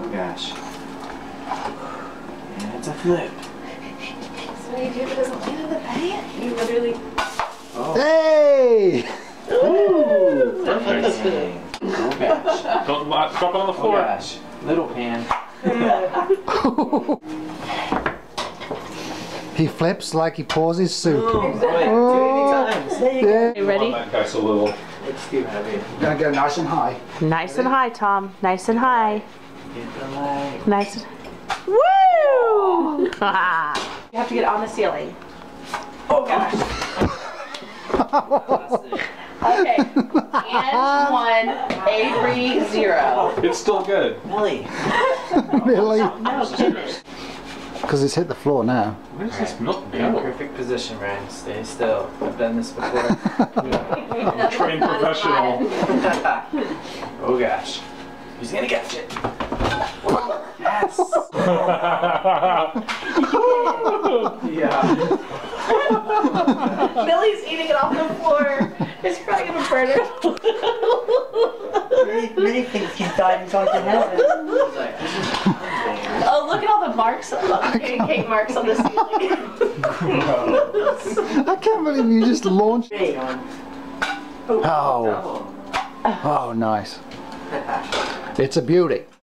gosh. And it's a flip. So what do you do if it doesn't land in the pan? You literally... Oh. Hey! Ooh! Perfect. Oh gosh. Don't drop it on the floor. Oh gosh. Little pan. He flips like he pours his soup. Oh, wait, do it any times. There you Yeah. You ready? Oh, that guy's so little. It's too heavy. You're gonna go nice and high. Nice and high, Tom. Nice and high. Get the leg. Nice and... Woo! You have to get on the ceiling. Oh gosh. Okay. And 1, Avery 0. It's still good. Nelly. Really? No, finish. Because it's hit the floor now. Where does this milk In go? perfect position, Ryan. Stay still. I've done this before. Trained professional. Oh gosh. He's gonna catch it. Yes. Yeah. Billy's eating it off the floor. It's probably gonna burn it. Many things can die inside your head. Oh, look at all the marks, pancake marks on the ceiling. I can't believe you just launched. Oh. Oh, nice. It's a beauty.